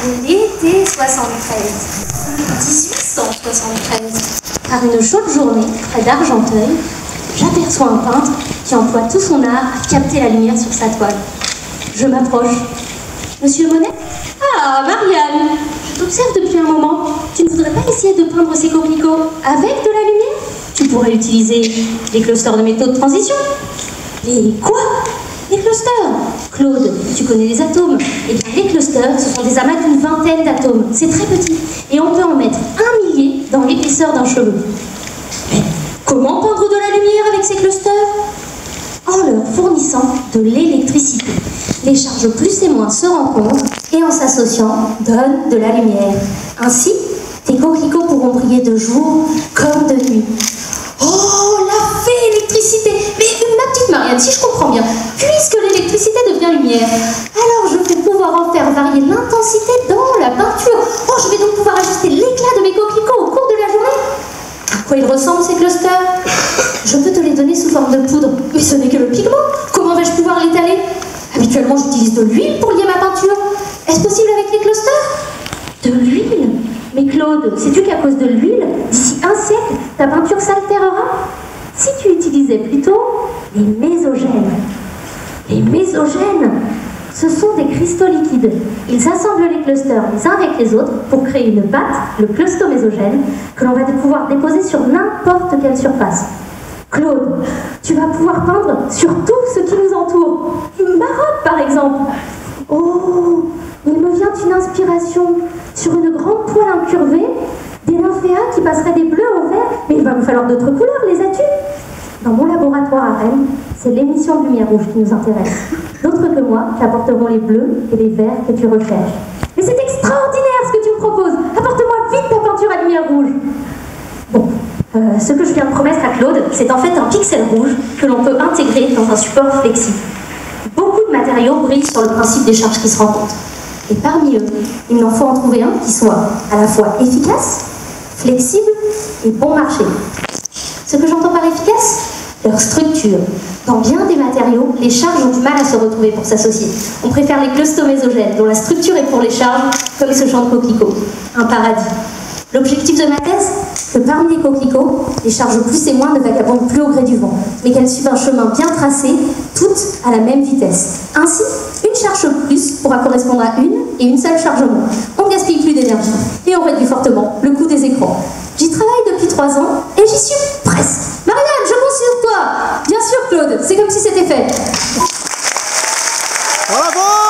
L'été 73, 1873, par une chaude journée, près d'Argenteuil, j'aperçois un peintre qui emploie tout son art à capter la lumière sur sa toile. Je m'approche. Monsieur Monet? Ah, Marianne, je t'observe depuis un moment. Tu ne voudrais pas essayer de peindre ces coquelicots avec de la lumière? Tu pourrais utiliser les clusters de métaux de transition. Les quoi? Les clusters. Claude, tu connais les atomes. Eh bien, les clusters, ce sont des amas d'une vingtaine d'atomes. C'est très petit. Et on peut en mettre 1 millier dans l'épaisseur d'un cheveu. Mais comment peindre de la lumière avec ces clusters? En leur fournissant de l'électricité. Les charges plus et moins se rencontrent et en s'associant donnent de la lumière. Ainsi, tes coquelicots pourront briller de jour comme de nuit. Oh, la fée électricité! Mais ma petite Marianne, si je comprends bien, puisque l'électricité devient lumière, alors je vais pouvoir en faire varier l'intensité dans la peinture. Oh, je vais donc pouvoir ajuster l'éclat de mes coquelicots au cours de la journée. À quoi ils ressemblent ces clusters? Je peux te les donner sous forme de poudre, mais ce n'est que le pigment. Comment vais-je pouvoir l'étaler? Habituellement, j'utilise de l'huile pour lier ma peinture. Est-ce possible avec les clusters? De l'huile? Mais Claude, sais-tu qu'à cause de l'huile, d'ici un siècle, ta peinture s'altérera? Si tu utilisais plutôt les mésogènes. Les mésogènes, ce sont des cristaux liquides. Ils assemblent les clusters les uns avec les autres pour créer une pâte, le clustomésogène, que l'on va pouvoir déposer sur n'importe quelle surface. Claude, tu vas pouvoir peindre sur tout ce qui nous entoure. Ma robe, par exemple. Oh, il me vient une inspiration. Sur une grande toile incurvée, des nymphéas qui passeraient des bleus au vert. Mais il va me falloir d'autres couleurs, les as-tu? Dans mon laboratoire à Rennes, c'est l'émission de lumière rouge qui nous intéresse. D'autres que moi qui apporteront les bleus et les verts que tu recherches. Mais c'est extraordinaire ce que tu me proposes. Apporte-moi vite ta peinture à lumière rouge. Bon. Ce que je viens de promettre à Claude, c'est en fait un pixel rouge que l'on peut intégrer dans un support flexible. Beaucoup de matériaux brillent sur le principe des charges qui se rencontrent. Et parmi eux, il en faut en trouver un qui soit à la fois efficace, flexible et bon marché. Ce que j'entends par efficace, leur structure. Dans bien des matériaux, les charges ont du mal à se retrouver pour s'associer. On préfère les clustomésogènes, dont la structure est pour les charges, comme ce champ de coquelicots. Un paradis. L'objectif de ma thèse, que parmi les coquelicots, les charges plus et moins ne vagabondent plus au gré du vent, mais qu'elles suivent un chemin bien tracé, toutes à la même vitesse. Ainsi, une charge plus pourra correspondre à une seule charge moins. On ne gaspille plus d'énergie et on réduit fortement le coût des écrans. J'y travaille depuis 3 ans et j'y suis presque. Marianne, je compte sur toi. Bien sûr, Claude, c'est comme si c'était fait. Bravo!